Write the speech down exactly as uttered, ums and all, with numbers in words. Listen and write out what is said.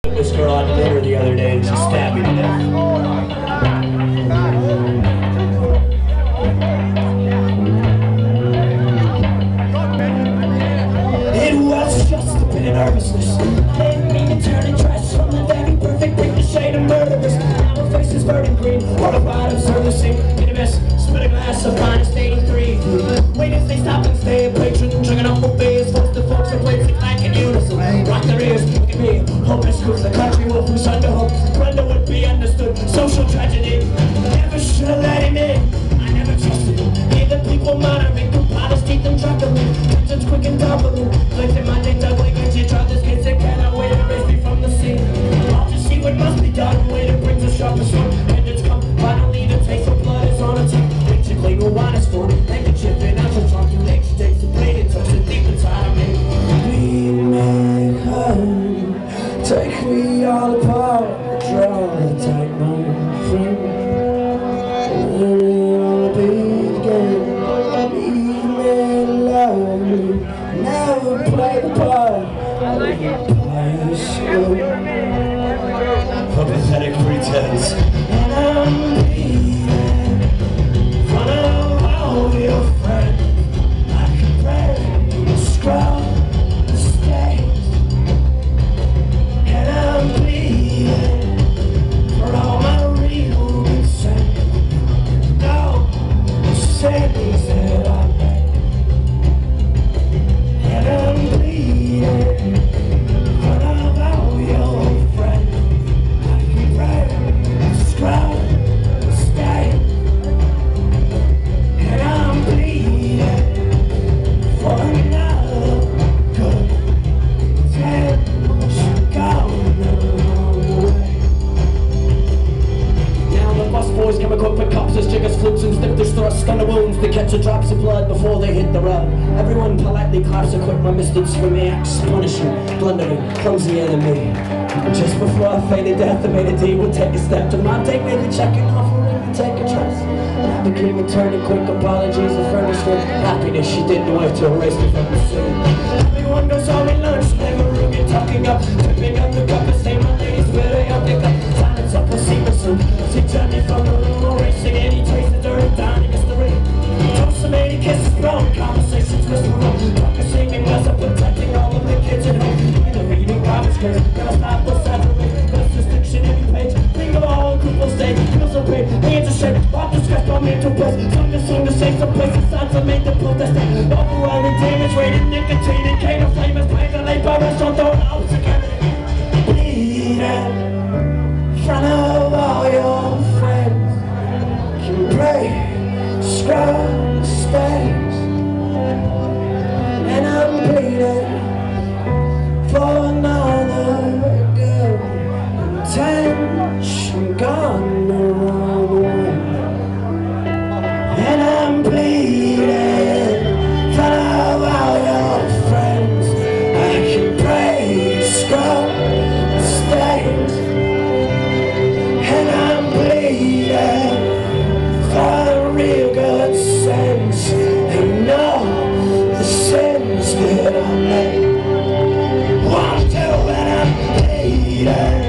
This girl on dinner the other day and she stabbed me to death. It was just a bit of nervousness. Didn't mean to turn and trash from the very perfect pink, the shade of murderous. Now her face is burning green, all the bottoms are the same. In a mess, spit a glass of finest eighty-three. Wait as they stop and stay, patron, drinking up for beers. Folks to folks and plates like in unison. Rock their ears, look at me. Hopeless who's the country wolf who's under hope. Brenda would be understood. Social tragedy. Never should have let him in. I never trusted him. Neither people monitoring. Compilers, teeth and juggling. Tensions quick and doubling. Flicked in my dick ugly when she tried this kid's sick and I way to raise me from the sea. I'll just see what must be done. Way to bring the sharpest one. And it's come. Finally the taste of blood is on a tongue. Basically, no one is for it. Handkerchief and I'm just trying to make she takes the pain and touch it deep inside of me. We make her. Take me all apart, draw the tight line free. And we'll begin. Leave me alone. Never play the part. Play the show. For pathetic pretense. And I'm bleeding in front of all your friends. I can pray, scrub the stage. I'm bleeding for all my real consent. No, the sins that I made. And I'm bleeding for all your friends. I can pray, scrub the stain. And I'm bleeding for another good intention gone. Boys come equipped with cups as jiggers, flutes and stifters thrust on the wounds to catch the drops of blood before they hit the rug. Everyone politely claps a quick my misted swimming axe, punishing, blundering, clumsy enemy. Just before I faded death, I made a deed would take a step to my take, maybe checking off and take a trust. I became a turning quick apologies and furnished with happiness she didn't wait to erase me from the scene. Everyone goes home at lunch, never rugged, talking up, tipping up the cup and say my lady's better, I'll pick up silence up a secret soon. She turned me from the room, erasing any trace of dirt down against the ring. Toast some eighty kisses, brown conversations, whisper wrong. Talking singing was up protecting all of the kids at home. Either reading Robert's curse, gonna stop the satellite. Best distinction every page, think of all people stay. Feels so pain, hands are shaking, walk the stress on mental place. Song to song to save some places, signs I made the protest. Overwhelming damage, rated nicotine and cane of flame is playing the late by restaurant, throwing out together. Bleeding in front of all your friends. Can pray, scrub the stains. And I'm bleeding for another good intention gone the wrong way. And I'm bleeding in front of all your friends. I can pray, scrub the stains. And I'm bleeding for real good sense. And know the sins that I made. One, two, and I'm bleeding.